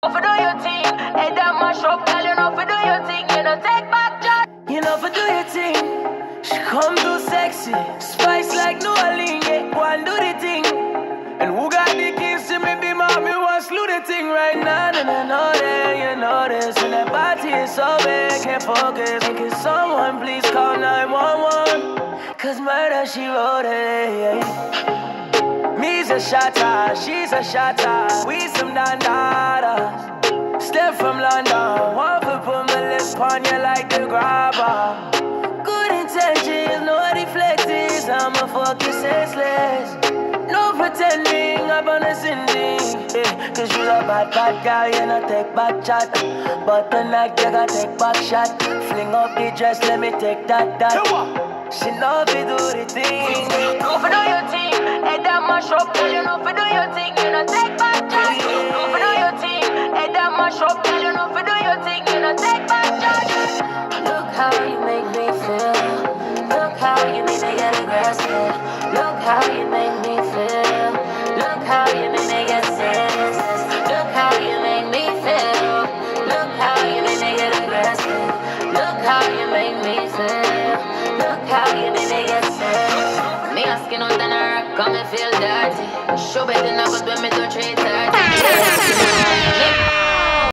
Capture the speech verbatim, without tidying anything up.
For do your thing, head that mash up, girl, you know for do your thing, you know take back John. You know for do your thing. She come too sexy, spice like New Orleans, yeah. Go and do the thing. And who got the keys to me be mommy want slew the thing right now. And I know that you know this. And that body is so big, can't focus. Can someone please call nine one one? Cause murder she wrote it, yeah. Me's a shotter, she's a shotter. We some dandadas. Step from London, one foot put my lips on you like the grabber. Good intentions, no deflectors. I'ma fuck you senseless. No pretending, I'm on a sending, yeah. Cause you a bad, bad girl, you know take back chat. But tonight you gotta take back shot. Fling up the dress, let me take that, that. She know if you do the thing. Go for do your thing, head that mash up, girl, you know for do your thing, you know take back charge. Go for do your thing, head that mash up, girl, you know for do your thing, you know take back charge. Look how you make me feel. Look how you make me get aggressive. Look how you make me feel. Look how you make me get senseless. Look how you make me feel. Look how you make me get aggressive. Look how you make me feel. Look how you make me get senseless. Me asking out and I come and feel dirty. Show better now, but when me do three thirty.